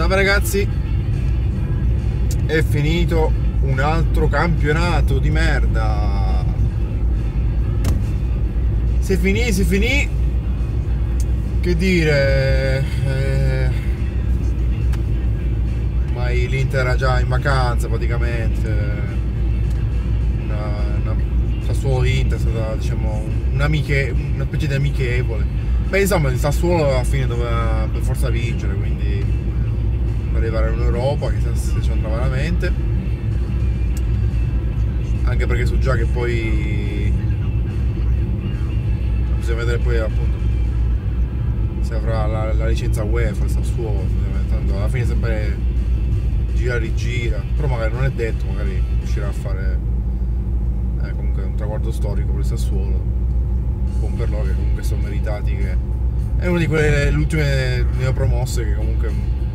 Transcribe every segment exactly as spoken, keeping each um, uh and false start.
Salve ragazzi, è finito un altro campionato di merda. Si finì, si finì. Che dire, eh, ma l'Inter era già in vacanza praticamente. Una, una Sassuolo Inter è stata, diciamo, un'amiche, una specie di amichevole. Beh, insomma, il Sassuolo alla fine doveva per forza vincere, quindi per arrivare in Europa, chissà se ci andrà veramente. Anche perché so già che poi bisogna vedere poi appunto se avrà la, la licenza UEFA, il Sassuolo, tanto alla fine sempre gira rigira, però magari non è detto, magari riuscirà a fare eh, comunque un traguardo storico per il Sassuolo, con per loro che comunque sono meritati, che è una di quelle le ultime neopromosse che comunque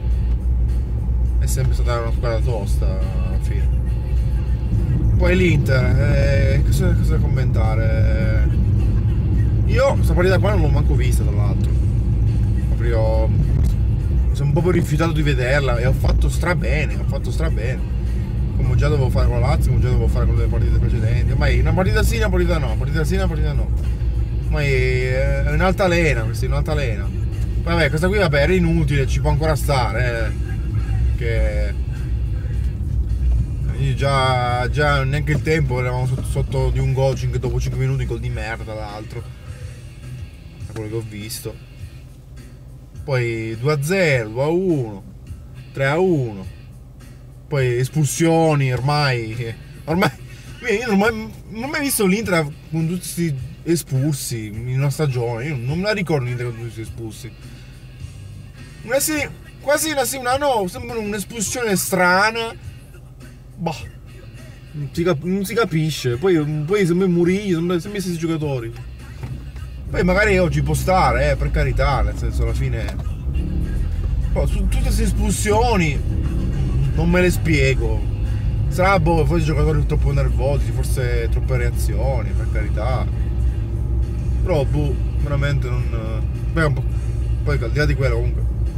è sempre stata una squadra tosta alla fine. Poi l'Inter, eh, cosa, cosa commentare? Io questa partita qua non l'ho manco vista, tra l'altro. Proprio mi sono proprio rifiutato di vederla e ho fatto strabene, ho fatto strabene. Come già dovevo fare con la Lazio, come già dovevo fare con le partite precedenti. Ormai una partita sì, una partita no, una partita sì, una partita no. Ormai è un'altalena, questa è un'altalena. Vabbè, questa qui vabbè era inutile, ci può ancora stare, eh. Che già, già neanche il tempo, eravamo sotto, sotto di un gol dopo cinque minuti, gol di merda l'altro, da quello che ho visto. Poi due a zero, due a uno, tre a uno, poi espulsioni, ormai ormai io non ho mai, non ho mai visto l'Inter con tutti questi espulsi in una stagione. Io non me la ricordo l'Inter con tutti questi espulsi. Una sì, quasi una sì, una no, sembra un'espulsione strana. Boh, non si, cap- non si capisce. Poi, poi sembra Murillo, sembra sempre questi giocatori. Poi magari oggi può stare, eh, per carità, nel senso alla fine. Poi, su tutte queste espulsioni non me le spiego. Sarà boh, forse i giocatori troppo nervosi, forse troppe reazioni, per carità. Però boh, veramente non. Beh, un po'. Poi al di là di quello comunque.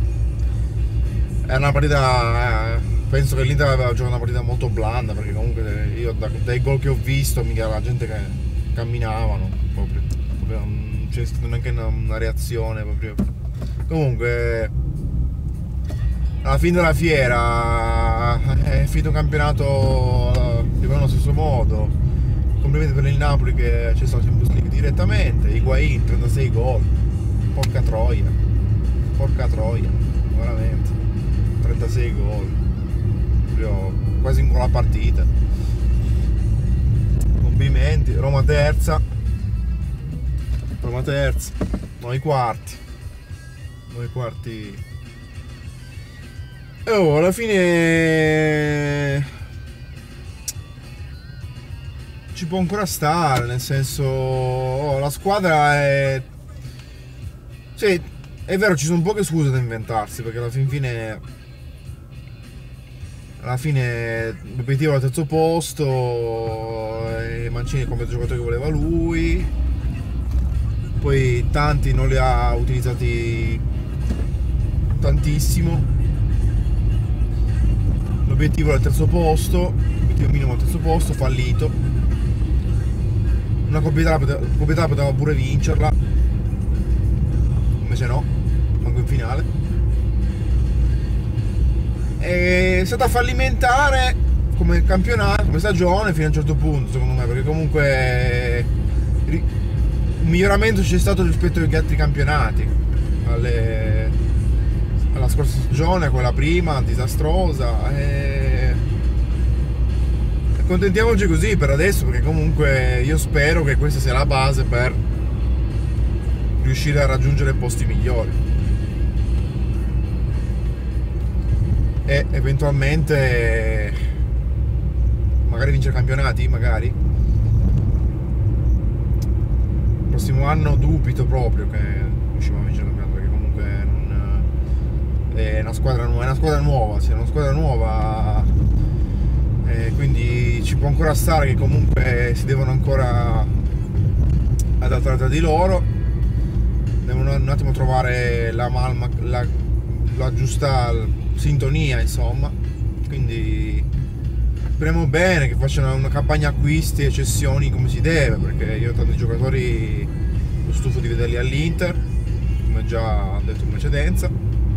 È una partita. Eh, penso che l'Inter aveva giocato una partita molto blanda, perché comunque io da, dai gol che ho visto mica la gente che camminavano proprio, proprio non c'è stata neanche una, una reazione proprio. Comunque alla fine della fiera è finito un campionato più o meno allo stesso modo. Complimenti per il Napoli che c'è stato Champions League direttamente. Higuain trentasei gol, porca troia, porca troia, veramente trentasei gol, quasi in la partita. Complimenti. Roma terza, Roma terza, noi quarti, noi quarti. E oh, alla fine ci può ancora stare, nel senso, oh, la squadra è, sì, è vero, ci sono poche scuse da inventarsi, perché alla fin fine alla fine l'obiettivo era il terzo posto e Mancini è come giocatore che voleva lui, poi tanti non li ha utilizzati tantissimo. L'obiettivo era il terzo posto, l'obiettivo minimo al terzo posto, fallito. Una Coppa Italia poteva, poteva pure vincerla, invece no, manco in finale. È stata fallimentare come campionato, come stagione fino a un certo punto, secondo me, perché comunque un miglioramento c'è stato rispetto agli altri campionati, alle, alla scorsa stagione, quella prima disastrosa, e accontentiamoci così per adesso, perché comunque io spero che questa sia la base per riuscire a raggiungere posti migliori e eventualmente magari vincere campionati, magari. Il prossimo anno dubito proprio che riusciamo a vincere il campionato, perché comunque non, è una squadra nuova, è una squadra nuova, sì, è una squadra nuova, e quindi ci può ancora stare che comunque si devono ancora adattare tra di loro, devono un attimo trovare la malma, la, la giusta sintonia, insomma. Quindi speriamo bene che facciano una campagna acquisti e cessioni come si deve, perché io ho tanti giocatori, lo stufo di vederli all'Inter, come già detto in precedenza,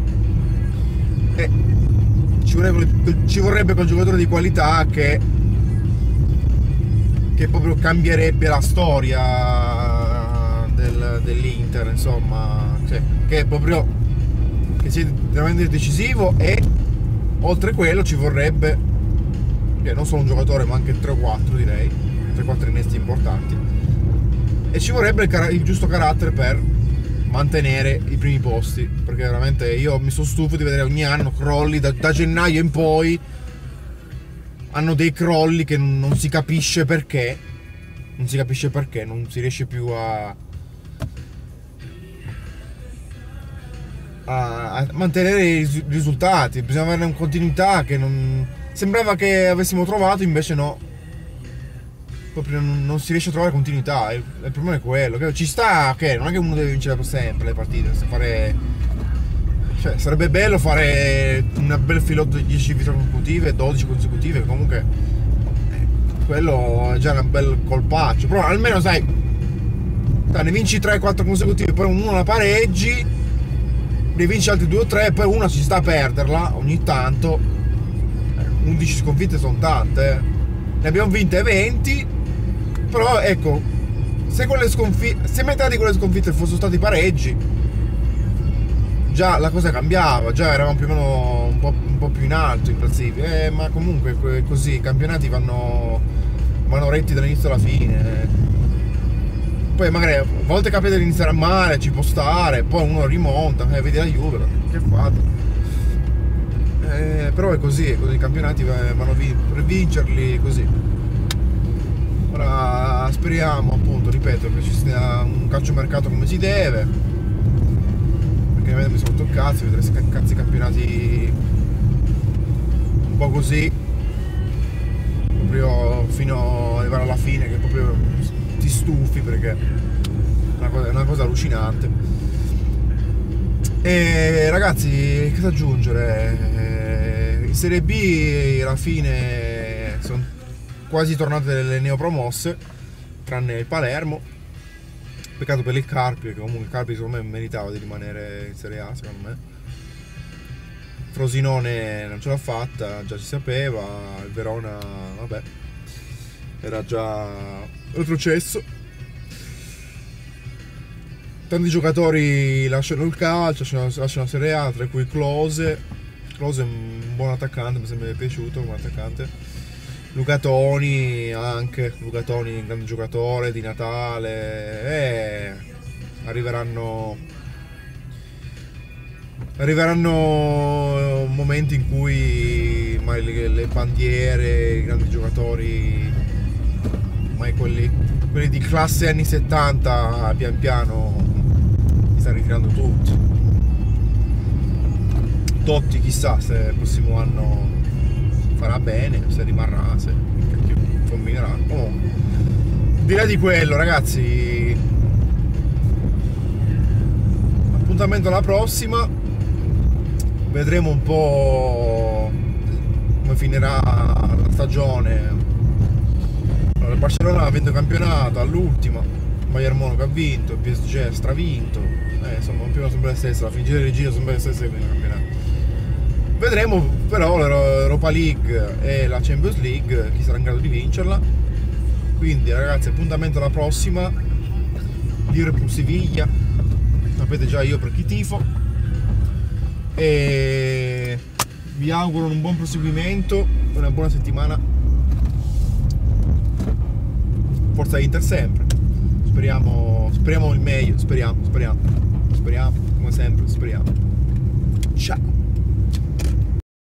e ci vorrebbe, ci vorrebbe quel giocatore di qualità che che proprio cambierebbe la storia del, dell'Inter, insomma, cioè, che è proprio che sia veramente decisivo. E oltre a quello ci vorrebbe, che non solo un giocatore ma anche tre o quattro, direi tre quattro innesti importanti, e ci vorrebbe il, car- il giusto carattere per mantenere i primi posti, perché veramente io mi sono stufo di vedere ogni anno crolli da, da gennaio in poi. Hanno dei crolli che non si capisce perché, non si capisce perché, non si riesce più a, a, a mantenere i risultati. Bisogna avere una continuità che non sembrava che avessimo trovato, invece no, proprio non, non si riesce a trovare continuità. Il, il problema è quello, che ci sta, che non è che uno deve vincere per sempre le partite, fare. Cioè, sarebbe bello fare una bel filotto di dieci vittorie consecutive, dodici consecutive, comunque eh, quello è già un bel colpaccio. Però almeno sai, dai, ne vinci tre quattro consecutive, poi uno la pareggi, ne vinci altri due o tre, poi una ci sta a perderla ogni tanto. undici sconfitte sono tante, eh. Ne abbiamo vinte venti, però ecco, se quelle sconfitte, se metà di quelle sconfitte fossero stati pareggi, già la cosa cambiava, già eravamo più o meno un po', un po' più in alto in classifica, eh, ma comunque così i campionati vanno, vanno retti dall'inizio alla fine. Poi magari a volte capita di iniziare a male, ci può stare, poi uno rimonta, eh, vedi la Juve, che fate? Eh, però è così, è così, i campionati vanno per vincerli così. Ora speriamo, appunto, ripeto, che ci sia un calciomercato come si deve. Mi sono rotto il cazzo, vedere se cazzo i campionati un po' così, proprio fino ad arrivare alla fine, che proprio ti stufi, perché è una cosa, è una cosa allucinante. E ragazzi, che da aggiungere? In Serie B alla fine sono quasi tornate le neopromosse, tranne il Palermo. Peccato per il Carpi, perché comunque il Carpi secondo me meritava di rimanere in Serie A, secondo me. Frosinone non ce l'ha fatta, già si sapeva. Il Verona, vabbè, era già retrocesso. Tanti giocatori lasciano il calcio, lasciano la Serie A, tra cui Klose. Klose è un buon attaccante, mi sembra piaciuto come attaccante. Luca Toni anche, Luca Toni un grande giocatore di Natale, e arriveranno arriveranno momenti in cui mai le, le bandiere, i grandi giocatori, mai quelli, quelli di classe anni settanta, pian piano si stanno ritirando tutti. Totti chissà se il prossimo anno farà bene, se rimarrà, se combinerà. Oh. Direi di quello, ragazzi. Appuntamento alla prossima. Vedremo un po' come finirà la stagione. Allora, il Barcellona ha vinto il campionato all'ultima, Bayern Monaco ha vinto, il P S G ha stravinto, eh, insomma un po' sempre le stesse, alla fine di giro sempre le stesse che vincono il campionato. Vedremo però l'Europa League e la Champions League chi sarà in grado di vincerla. Quindi ragazzi, appuntamento alla prossima. Liverpool Siviglia, sapete già io per chi tifo, e vi auguro un buon proseguimento, una buona settimana. Forza Inter sempre, speriamo, speriamo il meglio, speriamo, speriamo, speriamo, come sempre, speriamo. Ciao.